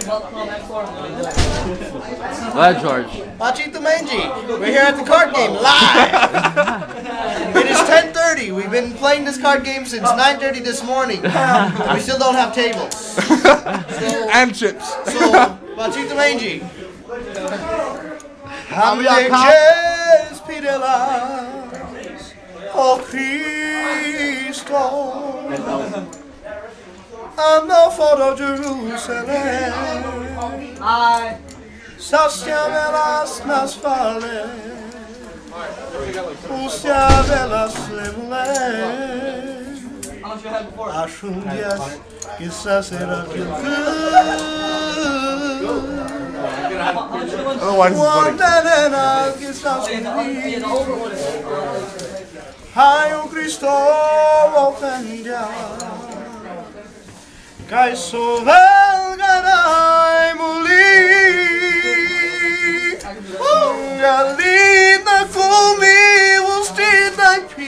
Go ahead, George. Talitacumi. We're here at the card game live. It is 10:30. We've been playing this card game since 9:30 this morning. We still don't have tables. And chips. So, Talitacumi. Alejes pidelas, oh Cristo, ando for Jerusalem, sastia velas nas vales, ustia velas lemles, achundias quizás era aquel Otherwise, it's funny. Hai o Cristo voltandia, cai sovelganai muli, galina cumi ustidai pi,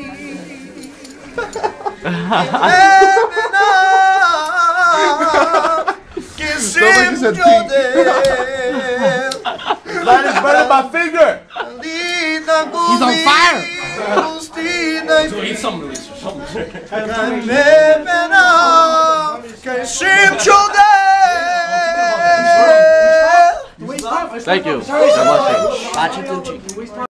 que sempre That is burning my finger! He's on fire! So eat something, Thank you.